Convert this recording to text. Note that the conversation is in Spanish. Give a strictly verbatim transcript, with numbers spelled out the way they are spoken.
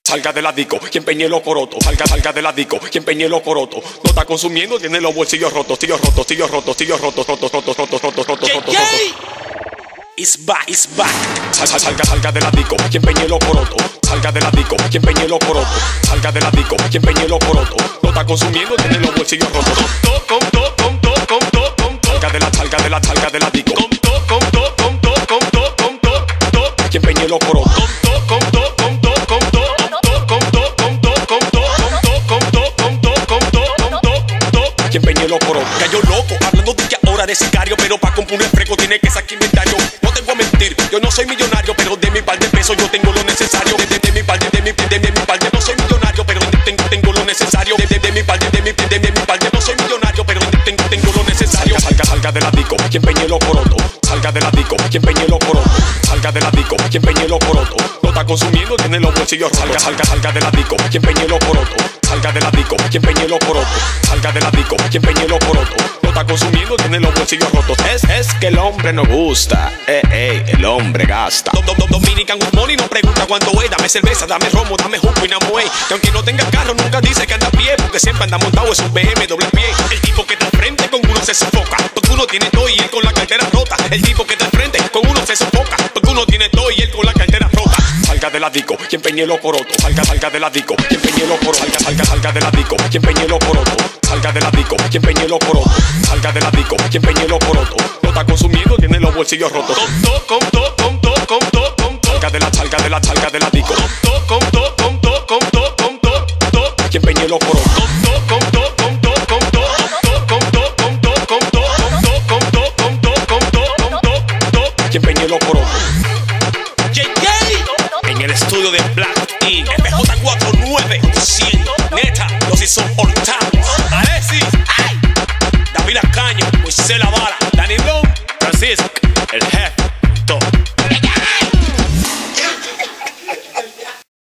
Salga de la disco, quien peñe los corotos. Salga, salga de la disco, quien peñe los corotos. No está consumiendo, tiene los bolsillos rotos. Tíos rotos, tíos rotos, tíos rotos, rotos, rotos, rotos, rotos, rotos, rotos, rotos. It's back, it's back. Salga, salga, salga de la disco, quien peñe los corotos. Salga de la disco, quien peñe los corotos. Salga de la disco, quien peñe los corotos. No está consumiendo, tiene los bolsillos rotos. Salga de la, salga de la, salga de la disco. Quien peñe los corotos. Quien peñe los corotos. Cayó loco, hablando de que ahora de sicario, pero pa' componer fresco tiene que sacar inventario. No te voy a mentir, yo no soy millonario, pero de mi par de pesos yo tengo lo necesario. De, de, de mi parte, de mi, de, de mi parte, no soy millonario, pero tengo, tengo lo necesario. De, de, de mi parte, de mi, de, de mi parte, no soy millonario, pero tengo, tengo lo necesario. Salga, salga de la disco, quien peñe los corotos. Salga de la disco, quien peñe los corotos. Salga de la disco, quien peñe los corotos. No está consumiendo, tiene los bolsillos rotos. Salga, salga, salga de la disco, quien peñe los corotos. Salga de la disco, quien peñe los corotos. Salga de la disco, quien peñe los corotos. No está consumiendo, tiene los bolsillos rotos. Es, es que el hombre no gusta, eh, eh, el hombre gasta. Dom, dom, Dominican Good Money no pregunta cuánto es. Dame cerveza, dame romo, dame jugo y namuey. Que aunque no tenga carro, nunca dice que anda a pie, porque siempre anda montado es un B M doble pie. El tipo que está al frente con uno se sofoca, porque uno tiene todo y él con la cartera rota. El tipo que está al frente con uno se sofoca, porque uno tiene todo y él con la cartera rota. Salga de la disco, quien peñe los corotos. Salga, salga de la disco, quien peñe los corotos. Salga, salga, salga de la disco, quien peñe los corotos. Salga de la disco, quien peñe los corotos. Salga de la disco, quien peñe los corotos. No está consumiendo, tiene los bolsillos rotos. Salga de la, salga de la, salga de la disco. Quien peñe los corotos. Quien peñe los corotos. En el estudio de Black Ink, F J cuarenta y nueve cien. Neta, los hizo Hortamos. Alexis, ay, David Ascaño, Moisés La Bala, Danilo, Francisco, el jefe.